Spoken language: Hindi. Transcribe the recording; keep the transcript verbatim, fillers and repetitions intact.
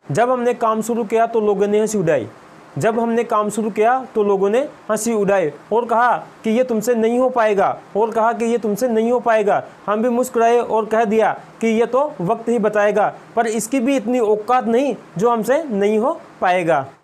जब हमने काम शुरू किया तो लोगों ने हंसी उड़ाई। जब हमने काम शुरू किया तो लोगों ने हंसी उड़ाई और कहा कि ये तुमसे नहीं हो पाएगा और कहा कि ये तुमसे नहीं हो पाएगा। हम भी मुस्कुराए और कह दिया कि ये तो वक्त ही बताएगा, पर इसकी भी इतनी औकात नहीं जो हमसे नहीं हो पाएगा।